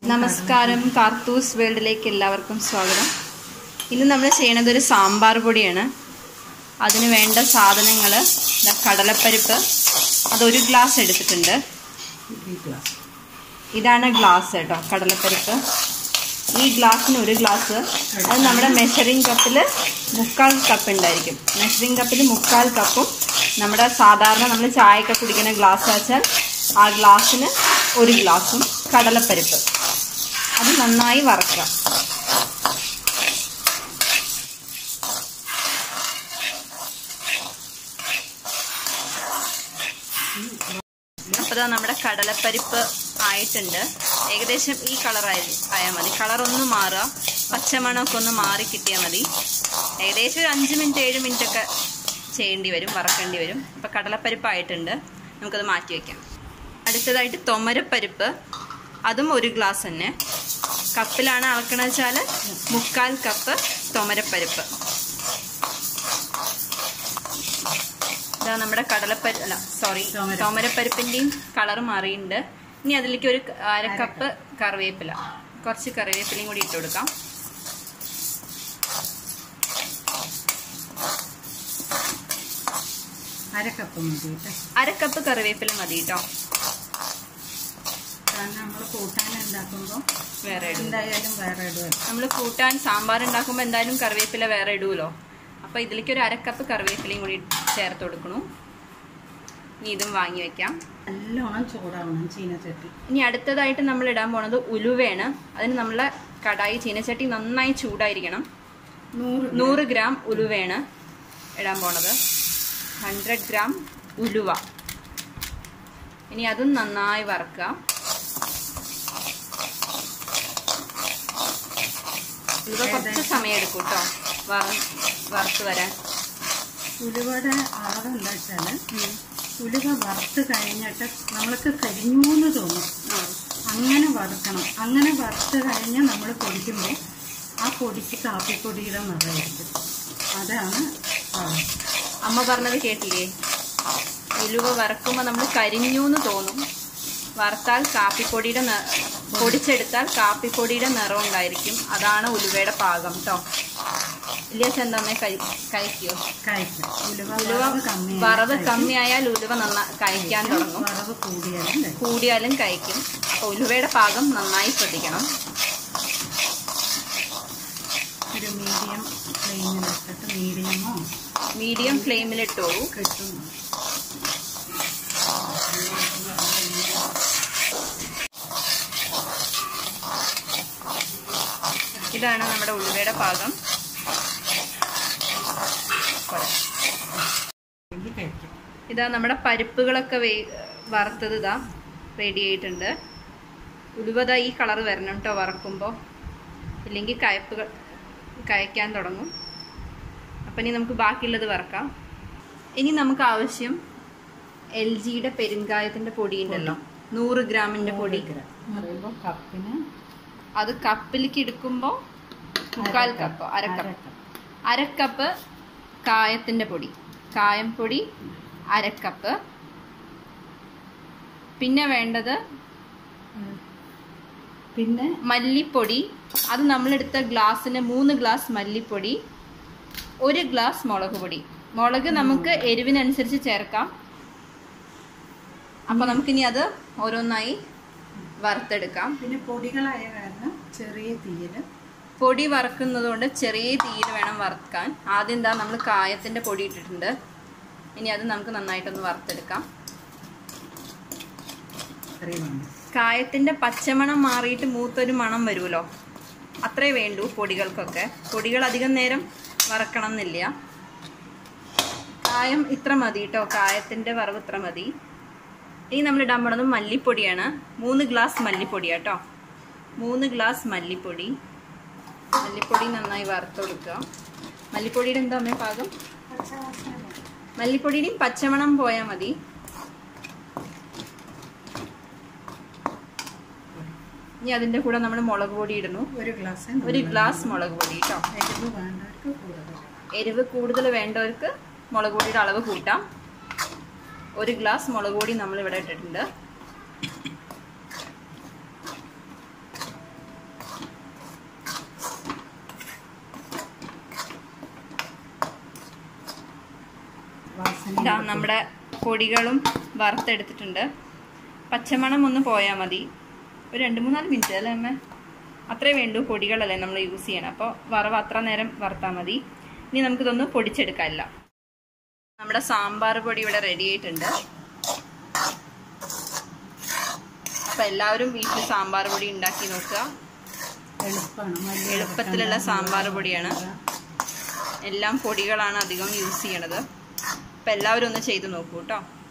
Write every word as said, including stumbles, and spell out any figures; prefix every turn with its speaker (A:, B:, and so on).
A: നമസ്കാരം, കാർത്തൂസ് വേൾഡിലേക്ക് എല്ലാവർക്കും സ്വാഗതം. ഇന്ന് നമ്മൾ ചെയ്യണത് ഒരു സാമ്പാർ പൊടിയാണ്. അതിന് വേണ്ട സാധനങ്ങൾ കടലപ്പരിപ്പ്, അതൊരു ഗ്ലാസ് എടുത്തിട്ടുണ്ട്. ഇതാണ് ഗ്ലാസ് കേട്ടോ, കടലപ്പരിപ്പ്. ഈ ഗ്ലാസ്സിന് ഒരു ഗ്ലാസ്, അത് നമ്മുടെ മെഷറിംഗ് കപ്പിൽ മുക്കാൽ കപ്പ് ഉണ്ടായിരിക്കും. മെഷറിംഗ് കപ്പിൽ മുക്കാൽ കപ്പും നമ്മുടെ സാധാരണ നമ്മൾ ചായയൊക്കെ കുടിക്കുന്ന ഗ്ലാസ് വെച്ചാൽ ആ ഗ്ലാസ്സിന് ഒരു ഗ്ലാസും കടലപ്പരിപ്പ്. അത് നന്നായി വറക്കുക. അപ്പോൾ നമ്മുടെ കടലപ്പരിപ്പ് ആയിട്ടുണ്ട്. ഏകദേശം ഈ കളറായി ആയാൽ മതി. കളറൊന്ന് മാറുക, പച്ചമണമൊക്കെ ഒന്ന് മാറി കിട്ടിയാൽ മതി. ഏകദേശം ഒരു അഞ്ച് മിനിറ്റ് ഏഴ് മിനിറ്റ് ഒക്കെ ചെയ്യേണ്ടി വരും, വറക്കേണ്ടി വരും. അപ്പോൾ കടലപ്പരിപ്പ് ആയിട്ടുണ്ട്, നമുക്കത് മാറ്റി വയ്ക്കാം. അടുത്തതായിട്ട് തുമരപ്പരിപ്പ്, അതും ഒരു ഗ്ലാസ് തന്നെ. കപ്പിലാണ് അളക്കണമെന്ന് വെച്ചാൽ മുക്കാൽ കപ്പ് തുമരപ്പരിപ്പ്. ഇതാ നമ്മുടെ കടലപ്പരി അല്ല സോറി തുമരപ്പരിപ്പിൻ്റെയും കളർ മാറിയിട്ടുണ്ട്. ഇനി അതിലേക്ക് ഒരു അരക്കപ്പ് കറിവേപ്പില, കുറച്ച് കറിവേപ്പിലയും കൂടി ഇട്ട് കൊടുക്കാം.
B: അരക്കപ്പ് മതി കേട്ടോ,
A: അരക്കപ്പ് കറിവേപ്പില മതി കേട്ടോ.
B: നമ്മൾ കൂട്ടാൻ ഉണ്ടാക്കുമ്പോൾ
A: വേറെ
B: എന്തായാലും വേറെ ഇടുക.
A: നമ്മൾ കൂട്ടാൻ സാമ്പാർ ഉണ്ടാക്കുമ്പോൾ എന്തായാലും കറിവേപ്പില വേറെ ഇടുമല്ലോ. അപ്പോൾ ഇതിലേക്ക് ഒരു അരക്കപ്പ് കറിവേപ്പിലയും കൂടി ചേർത്ത് കൊടുക്കണം. ഇനി ഇതും വാങ്ങി വെക്കാം.
B: നല്ലോണം ചൂടാവണം ചീനച്ചട്ടി.
A: ഇനി അടുത്തതായിട്ട് നമ്മൾ ഇടാൻ പോണത് ഉലുവയാണ്. അതിന് നമ്മളെ കടായി ചീനച്ചട്ടി നന്നായി ചൂടായിരിക്കണം.
B: നൂറ്
A: നൂറ് ഗ്രാം ഉലുവയാണ് ഇടാൻ പോണത്. ഹൺഡ്രഡ് ഗ്രാം ഉലുവ. ഇനി അതും നന്നായി വറക്കുക. ഉലുവ കുറച്ച് സമയം എടുക്കും കേട്ടോ വറ വറുത്ത് വരാൻ.
B: ഉലുവയുടെ അളവ് എന്താ വെച്ചാൽ ഉലുവ വറുത്ത് കഴിഞ്ഞിട്ട് നമ്മൾക്ക് കരിഞ്ഞൂന്ന് തോന്നും, അങ്ങനെ വറുക്കണം. അങ്ങനെ വറുത്ത് കഴിഞ്ഞ് നമ്മൾ പൊടിക്കുമ്പോൾ ആ പൊടിക്ക് കാപ്പിപ്പൊടിയുടെ നിറയായിരിക്കും. അതാണ്
A: അമ്മ പറഞ്ഞത് കേട്ടില്ലേ? ഉലുവ വറക്കുമ്പോൾ നമ്മൾ കരിഞ്ഞൂന്ന് തോന്നും. വറുത്താൽ കാപ്പിപ്പൊടിയുടെ പൊടിച്ചെടുത്താൽ കാപ്പിപ്പൊടിയുടെ നിറം ഉണ്ടായിരിക്കും. അതാണ് ഉലുവയുടെ പാകം കേട്ടോ. ഇല്ലേ ചെന്തമ്മേ കഴിക്കോ?
B: കഴിക്കാം.
A: ഉലുവ വറവ് കമ്മിയായാൽ ഉലുവ നന്നായി കഴിക്കാൻ തുടങ്ങും,
B: വറവ് കൂടിയാലും
A: കൂടിയാലും കഴിക്കും. അപ്പോൾ ഉലുവയുടെ പാകം നന്നായി ശ്രദ്ധിക്കണം.
B: ഒരു മീഡിയം ഫ്ലെയിമിലിട്ടിട്ട് മീഡിയമോ
A: മീഡിയം ഫ്ലെയിമിലിട്ടോളൂ.
B: കിട്ടും.
A: ഇതാണ് നമ്മുടെ ഉലുവയുടെ പാകം. ഇതാ നമ്മുടെ പരിപ്പുകളൊക്കെ വേ വറുത്തത് ഇതാ റെഡി ആയിട്ടുണ്ട്. ഉലുവ ഈ കളർ വരണം കേട്ടോ വറക്കുമ്പോൾ, ഇല്ലെങ്കിൽ കയപ്പ് കയക്കാൻ തുടങ്ങും. അപ്പം ഇനി നമുക്ക് ബാക്കിയുള്ളത് വറക്കാം. ഇനി നമുക്ക് ആവശ്യം എൽ ജിയുടെ പെരുങ്കായത്തിൻ്റെ പൊടി ഉണ്ടല്ലോ, നൂറ് ഗ്രാമിൻ്റെ പൊടി.
B: കപ്പിന്
A: അത് കപ്പിലേക്ക് എടുക്കുമ്പോൾ മുക്കാൽ കപ്പ്, അരക്കപ്പ് അരക്കപ്പ് കായത്തിൻ്റെ പൊടി, കായം പൊടി അരക്കപ്പ്. പിന്നെ വേണ്ടത്
B: പിന്നെ
A: മല്ലിപ്പൊടി. അത് നമ്മളെടുത്ത ഗ്ലാസ്സിന് മൂന്ന് ഗ്ലാസ് മല്ലിപ്പൊടി, ഒരു ഗ്ലാസ് മുളക് പൊടി. മുളക് നമുക്ക് എരിവിനനുസരിച്ച് ചേർക്കാം. അപ്പോൾ നമുക്കിനി അത് ഓരോന്നായി വറുത്തെടുക്കാം.
B: പിന്നെ പൊടികളായ കാരണം ചെറിയ തീയിൽ,
A: പൊടി വറുക്കുന്നത് കൊണ്ട് ചെറിയ തീയിൽ വേണം വറുക്കാൻ. ആദ്യം എന്താ നമ്മൾ കായത്തിൻ്റെ പൊടി ഇട്ടിട്ടുണ്ട്. ഇനി അത് നമുക്ക് നന്നായിട്ടൊന്ന് വറുത്തെടുക്കാം. കായത്തിൻ്റെ പച്ചമണം മാറിയിട്ട് മൂത്തൊരു മണം വരുമല്ലോ, അത്രേ വേണ്ടൂ പൊടികൾക്കൊക്കെ. പൊടികൾ അധികം നേരം വറക്കണം എന്നില്ല. കായം ഇത്ര മതി കേട്ടോ, കായത്തിൻ്റെ വറവ് ഇത്ര മതി. ഇനി നമ്മൾ ഇടാൻ പോണത് മല്ലിപ്പൊടിയാണ്. മൂന്ന് ഗ്ലാസ് മല്ലിപ്പൊടി കേട്ടോ, മൂന്ന് ഗ്ലാസ് മല്ലിപ്പൊടി. മല്ലിപ്പൊടി നന്നായി വറുത്ത് കൊടുക്കുക. മല്ലിപ്പൊടിയുടെ എന്താ അമ്മേ പാകം? മല്ലിപ്പൊടിയുടെയും പച്ചമണം പോയാൽ മതി. ഇനി അതിൻ്റെ കൂടെ നമ്മൾ മുളക് പൊടി ഇടുന്നു.
B: ഒരു ഗ്ലാസ്
A: ഒരു ഗ്ലാസ് മുളക് പൊടി കേട്ടോ. എരിവ് കൂടുതൽ വേണ്ടവർക്ക് മുളക് പൊടിയുടെ അളവ് കൂട്ടാം. ഒരു ഗ്ലാസ് മുളക് പൊടി നമ്മൾ ഇവിടെ ഇട്ടിട്ടുണ്ട്. ഇതാ നമ്മുടെ പൊടികളും വറുത്തെടുത്തിട്ടുണ്ട്. പച്ചമണം ഒന്ന് പോയാൽ മതി. ഒരു രണ്ട് മൂന്നാല് മിനിറ്റ് അല്ലേ അമ്മ? അത്രേ വേണ്ടൂ. പൊടികളല്ലേ നമ്മൾ യൂസ് ചെയ്യണം. അപ്പോൾ വറവ് അത്ര നേരം വറുത്താൽ മതി. ഇനി നമുക്കിതൊന്ന് പൊടിച്ചെടുക്കാനില്ല. നമ്മുടെ സാമ്പാർ പൊടി ഇവിടെ റെഡി ആയിട്ടുണ്ട്. അപ്പം എല്ലാവരും വീട്ടിൽ സാമ്പാർ പൊടി ഉണ്ടാക്കി നോക്കുക. എളുപ്പത്തിലുള്ള സാമ്പാർ പൊടിയാണ്. എല്ലാം പൊടികളാണ് അധികം യൂസ് ചെയ്യണത്. അപ്പം എല്ലാവരും ഒന്ന് ചെയ്ത് നോക്കൂ കേട്ടോ.